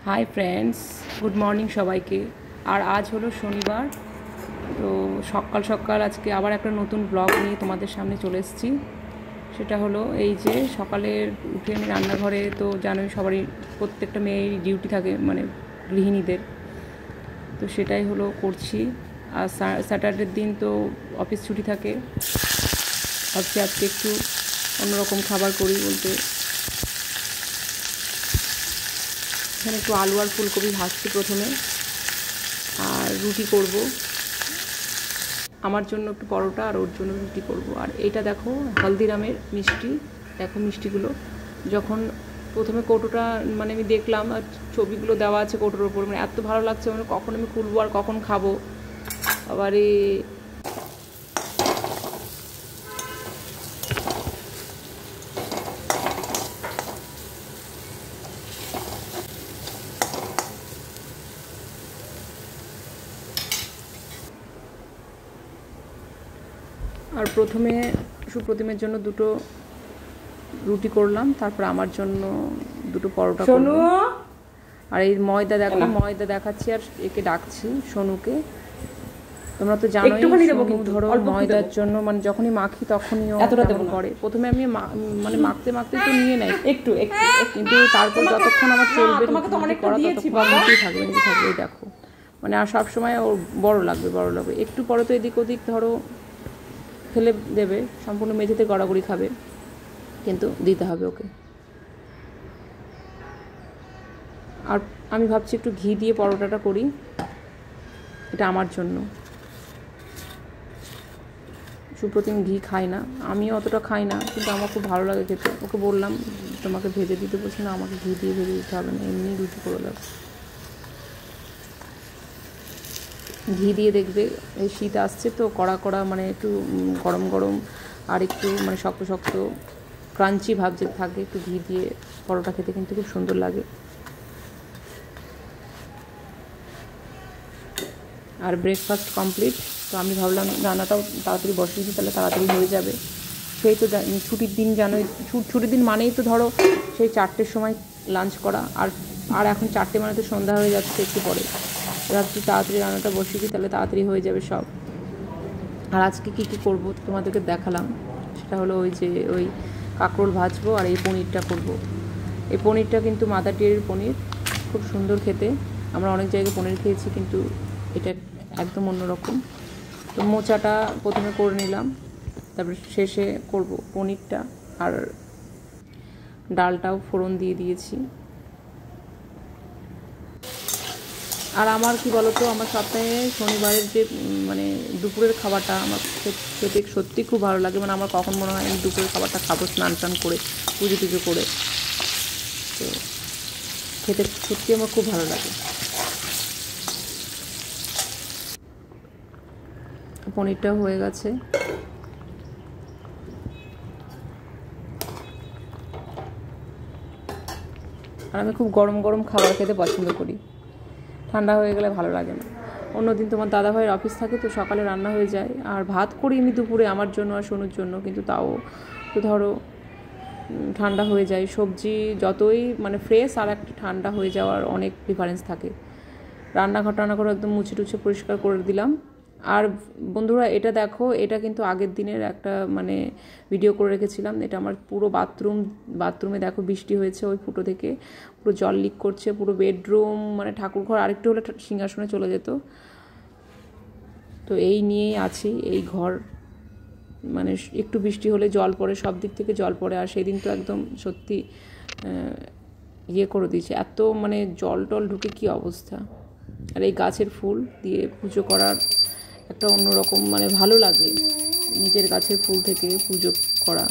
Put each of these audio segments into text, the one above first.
Hi friends, good morning সবাইকে। আর আজ হলো শনিবার, তো সকাল সকাল আজকে আবার একটা নতুন ব্লগ নিয়ে তোমাদের সামনে চলে এসেছি। সেটা হলো এই যে সকালের উঠে আমি রান্নাঘরে, তো জানোই সবারই প্রত্যেকটা মেয়েরই ডিউটি থাকে, মানে গৃহিণীদের, তো সেটাই হলো করছি। আর স্যাটারডের দিন তো অফিস ছুটি থাকে, ভাবছি আজকে একটু অন্যরকম খাবার করি বলতে এখানে একটু আলু আর ফুলকপি ভাজছি প্রথমে, আর রুটি করব। আমার জন্য একটু পরোটা আর ওর জন্য রুটি করব। আর এইটা দেখো হলদিরামের মিষ্টি, দেখো মিষ্টিগুলো যখন প্রথমে কৌটোটা মানে আমি দেখলাম আর ছবিগুলো দেওয়া আছে কৌটোর ওপর, মানে এত ভালো লাগছে, মানে কখন আমি খুলবো আর কখন খাবো। আবারে আর প্রথমে সুপ্রতিমের জন্য দুটো রুটি করলাম, তারপর আমার জন্য দুটো পরোটা করব। আর এই ময়দা দেখো, ময়দা দেখাচ্ছি আর একে ডাকছি সোনুকে। তোমরা তো জানোই ধরো ময়দার জন্য মানে যখনই মাখি তখনই করে। প্রথমে আমি মানে মাখতে মাখতে তো নিয়ে নেই একটু, কিন্তু তারপর যতক্ষণ আমার চলবে করা ততক্ষণ নিতেই থাকবে নিতে থাকবে। এই দেখো মানে আর সবসময় ওর বড় লাগবে বড় লাগবে, একটু পরে তো এদিক ওদিক ধরো ফেলে দেবে, সম্পূর্ণ মেঝেতে গড়াগড়ি খাবে, কিন্তু দিতে হবে ওকে। আর আমি ভাবছি একটু ঘি দিয়ে পরোটাটা করি, এটা আমার জন্য। সুপ্রতিম ঘি খায় না, আমিও অতটা খাই না, কিন্তু আমার খুব ভালো লাগে খেতে। ওকে বললাম তোমাকে ভেজে দিতে, বলছি না আমাকে ঘি দিয়ে ভেজে দিতে হবে না, এমনি রুটি করে দাও। ঘি দিয়ে দেখবে, এই শীত আসছে তো কড়া কড়া মানে একটু গরম গরম আর একটু মানে শক্ত শক্ত ক্রাঞ্চি ভাব যে থাকে, একটু ঘি দিয়ে পরোটা খেতে কিন্তু খুব সুন্দর লাগে। আর ব্রেকফাস্ট কমপ্লিট, তো আমি ভাবলাম রান্নাটাও তাড়াতাড়ি বসিয়ে দিই, তাহলে তাড়াতাড়ি হয়ে যাবে। সেই তো ছুটির দিন জানোই, ছুটির দিন মানেই তো ধরো সেই 4টের সময় লাঞ্চ করা, আর এখন 4টে মানে তো সন্ধ্যা হয়ে যাচ্ছে একটু পরে। ভাবছি তাড়াতাড়ি রান্নাটা বসিয়ে দিই, তাহলে তাড়াতাড়ি হয়ে যাবে সব। আর আজকে কী কী করবো তোমাদেরকে দেখালাম, সেটা হলো ওই যে ওই কাঁকরোল ভাজবো আর এই পনিরটা করব। এই পনিরটা কিন্তু মাদার ডেয়ারির পনির, খুব সুন্দর খেতে। আমরা অনেক জায়গায় পনির খেয়েছি, কিন্তু এটা একদম অন্যরকম। তো মোচাটা প্রথমে করে নিলাম, তারপরে শেষে করব পনিরটা, আর ডালটাও ফোড়ন দিয়ে দিয়েছি। আর আমার কি বলতো, আমার সপ্তাহে শনিবারের যে মানে দুপুরের খাবারটা আমার খেতে সত্যি খুব ভালো লাগে। মানে আমার কখন মনে হয় আমি দুপুরের খাবারটা খাবো স্নান টান করে, পুজো টুজো করে, তো খেতে সত্যি আমার খুব ভালো লাগে। পনিরটাও হয়ে গেছে। আর আমি খুব গরম গরম খাবার খেতে পছন্দ করি, ঠান্ডা হয়ে গেলে ভালো লাগে না। অন্যদিন তোমার দাদাভাইয়ের অফিস থাকে, তো সকালে রান্না হয়ে যায়, আর ভাত করি আমি দুপুরে আমার জন্য আর সোনুর জন্য, কিন্তু তাও তো ধরো ঠান্ডা হয়ে যায়। সবজি যতই মানে ফ্রেশ আর একটা ঠান্ডা হয়ে যাওয়ার অনেক ডিফারেন্স থাকে। রান্নাঘর করে একদম মুছে টুছে পরিষ্কার করে দিলাম। আর বন্ধুরা এটা দেখো, এটা কিন্তু আগের দিনের একটা মানে ভিডিও করে রেখেছিলাম। এটা আমার পুরো বাথরুমে দেখো বৃষ্টি হয়েছে, ওই ফুটো থেকে পুরো জল লিক করছে, পুরো বেডরুম মানে ঠাকুরঘর আরেকটু হলে সিংহাসনে চলে যেত। তো এই নিয়েই আছি, এই ঘর মানে একটু বৃষ্টি হলে জল পড়ে, সব দিক থেকে জল পড়ে। আর সেদিন তো একদম সত্যি ইয়ে করে দিয়েছে, এত মানে জল টল ঢুকে কী অবস্থা। আর এই গাছের ফুল দিয়ে পুজো করার একটা অন্যরকম মানে ভালো লাগে, নিজের গাছের ফুল থেকে পুজো করা।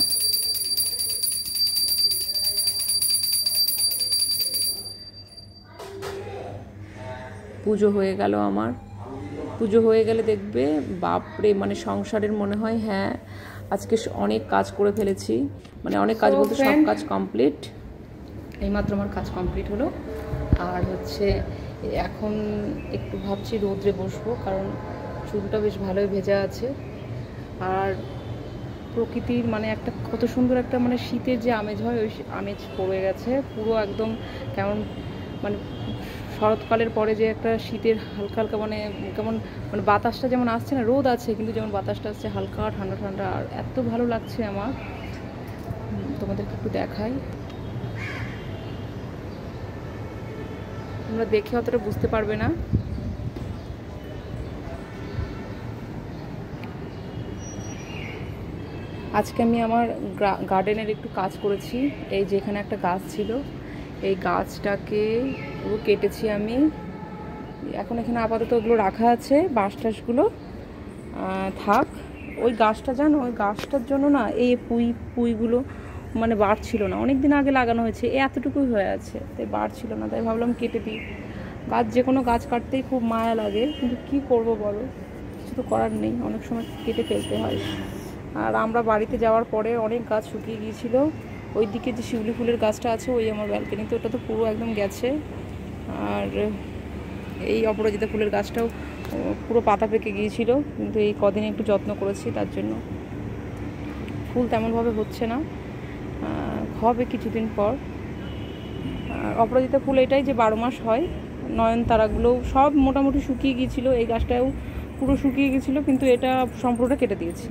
পুজো হয়ে গেল আমার। পুজো হয়ে গেলে দেখবে বাপরে মানে সংসারের মনে হয় হ্যাঁ আজকে অনেক কাজ করে ফেলেছি, মানে অনেক কাজ বলতে সব কাজ কমপ্লিট। এইমাত্র আমার কাজ কমপ্লিট হলো। আর হচ্ছে এখন একটু ভাবছি রোদ্রে বসবো, কারণ চুলটা বেশ ভালোই ভেজা আছে। আর প্রকৃতির মানে একটা কত সুন্দর একটা মানে শীতের যে আমেজ হয়, ওই আমেজ পড়ে গেছে পুরো একদম, কেমন মানে শরৎকালের পরে যে একটা শীতের হালকা হালকা মানে কেমন মানে বাতাসটা যেমন আসছে না, রোদ আছে কিন্তু যেমন বাতাসটা আসছে হালকা ঠান্ডা ঠান্ডা, আর এত ভালো লাগছে আমার। তোমাদেরকে একটু দেখাই, তোমরা দেখে অতটা বুঝতে পারবে না। আজকে আমি আমার গার্ডেনের একটু কাজ করেছি। এই যে এখানে একটা গাছ ছিল, এই গাছটাকে কেটেছি আমি। এখন এখানে আপাতত ওগুলো রাখা আছে, বাঁশ টাশগুলো থাক। ওই গাছটা জানো, ওই গাছটার জন্য না এই পুঁইগুলো মানে বাড়ছিল না, অনেক দিন আগে লাগানো হয়েছে, এতটুকুই হয়ে আছে, তাই বাড়ছিল না, তাই ভাবলাম কেটে দিই। গাছ, যে কোনো গাছ কাটতেই খুব মায়া লাগে, কিন্তু কি করব বলো, কিছু তো করার নেই, অনেক সময় কেটে ফেলতে হয়। আর আমরা বাড়িতে যাওয়ার পরে অনেক গাছ শুকিয়ে গিয়েছিল। ওই দিকে যে শিউলি ফুলের গাছটা আছে ওই আমার ব্যালকনিতে, ওটা তো পুরো একদম গেছে। আর এই অপরাজিতা ফুলের গাছটাও পুরো পাতা পেকে গিয়েছিল, কিন্তু এই কদিনে একটু যত্ন করেছি, তার জন্য ফুল তেমনভাবে হচ্ছে না, হবে কিছুদিন পর। আর অপরাজিতা ফুল এটাই যে 12 মাস হয়। নয়নতারাগুলোও সব মোটামুটি শুকিয়ে গিয়েছিল, এই গাছটাও পুরো শুকিয়ে গিয়েছিল, কিন্তু এটা সম্পূর্ণটা কেটে দিয়েছি।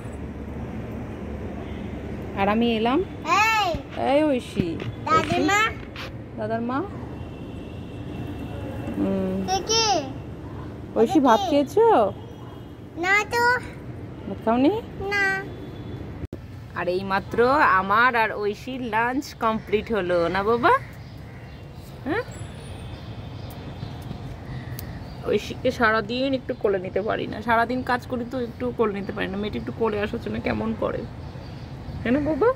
আর আমি এলাম, এই ঐশী, দাদার মা। ঐশী ভাত খেয়েছো? না তো। ভাত খাওনি? না। আর এই মাত্র আমার আর ঐশীর লাঞ্চ কমপ্লিট হলো না বাবা? হ্যাঁ, ঐশীকে সারাদিন একটু কোলে নিতে পারি না, সারাদিন কাজ করি তো একটু কোলে নিতে পারি না, মেয়েটি একটু কোলে আসার জন্য কেমন করে, হ্যাঁ না বাবা?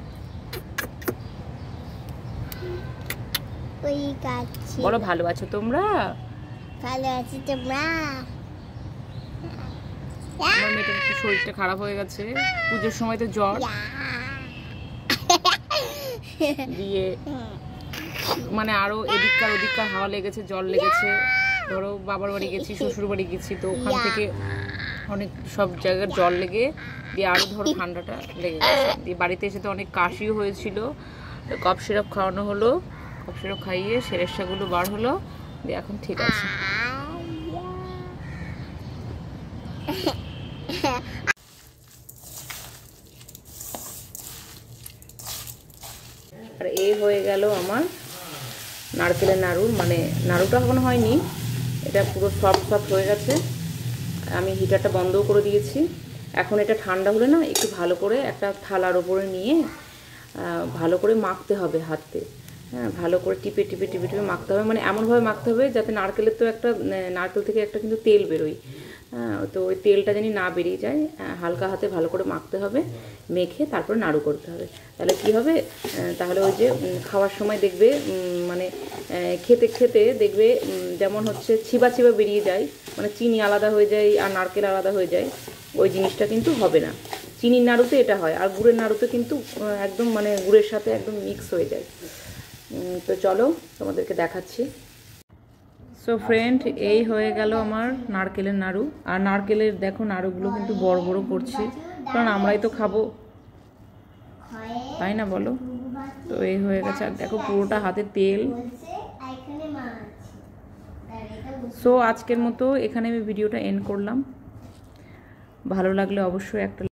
বলো ভালো আছো তোমরা? ভালো আছি তোমরা? আমার মেয়েটার একটু শরীরটা খারাপ হয়ে গেছে, পুজোর সময় তো জ্বর দিয়ে মানে আরো এদিককার ওদিককার হাওয়া লেগেছে, জ্বর লেগেছে। ধরো বাবার বাড়ি গেছি, শ্বশুর বাড়ি গেছি, তো ওখান থেকে অনেক সব জায়গার জ্বর লেগে দিয়ে আরো ধরো ঠান্ডাটা লেগে গেছে, দিয়ে বাড়িতে এসে তো অনেক কাশিও হয়েছিল। কফ সিরাপ খাওয়ানো হলো, কফ সিরাপ খাইয়ে সেরেসাগুলো বার হলো, দিয়ে এখন ঠিক আছে। আর এই হয়ে গেল আমার নারকেলের নাড়ু, মানে নাড়ুটা এখনো হয়নি, এটা পুরো সফট হয়ে গেছে। আমি হিটারটা বন্ধও করে দিয়েছি। এখন এটা ঠান্ডা হলে না একটু ভালো করে একটা থালার ওপরে নিয়ে ভালো করে মাখতে হবে হাতে, হ্যাঁ, ভালো করে টিপে টিপে টিপে টিপে মাখতে হবে, মানে এমনভাবে মাখতে হবে যাতে নারকেলের তো একটা নারকেল থেকে একটা কিন্তু তেল বেরোয়, তো ওই তেলটা যেন না বেরিয়ে যায়, হালকা হাতে ভালো করে মাখতে হবে, মেখে তারপরে নাড়ু করতে হবে। তাহলে কি হবে, তাহলে ওই যে খাওয়ার সময় দেখবে মানে খেতে খেতে দেখবে যেমন হচ্ছে ছিবা ছিবা বেরিয়ে যায়, মানে চিনি আলাদা হয়ে যায় আর নারকেল আলাদা হয়ে যায়, ওই জিনিসটা কিন্তু হবে না। চিনির নাড়ুতে এটা হয়, আর গুড়ের নাড়ুতে কিন্তু একদম মানে গুড়ের সাথে একদম মিক্স হয়ে যায়। তো চলো তোমাদেরকে দেখাচ্ছি। সো ফ্রেন্ড, এই হয়ে গেল আমার নারকেলের নাড়ু। আর নারকেলের দেখো নাড়ুগুলো কিন্তু বড় বড় করছে, কারণ আমরাই তো খাবো, তাই না বলো? তো এই হয়ে গেছে, আর দেখো পুরোটা হাতে তেল। সো আজকের মতো এখানে আমি ভিডিওটা এন্ড করলাম। ভালো লাগলে অবশ্যই একটা